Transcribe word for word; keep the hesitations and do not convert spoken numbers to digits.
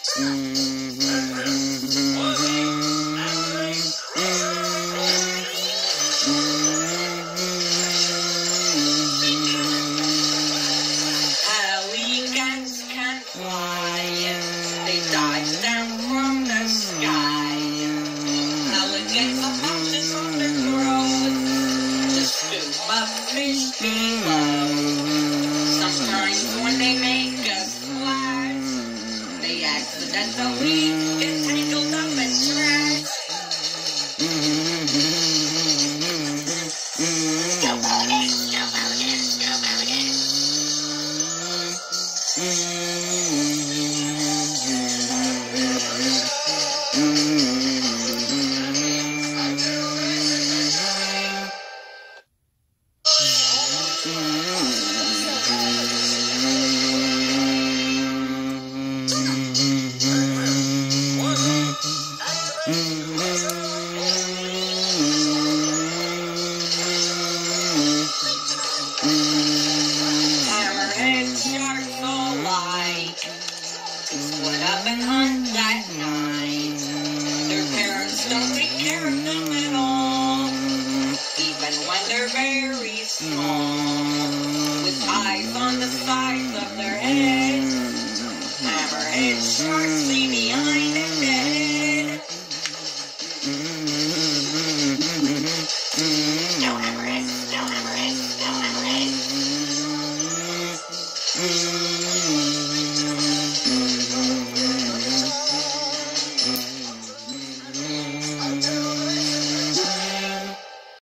Pelicans can fly. They dive down from the sky. Pelicans are pouches on the ground. The scoop of fish below. Sometimes when they make a splash, they accidentally get tangled up in trash. Go Pelicans, go Pelicans, go Pelicans. Hammerhead sharks alike split up and hunt at night. Their parents don't take care of them at all, even when they're very small. With eyes on the sides of their heads, hammerhead sharks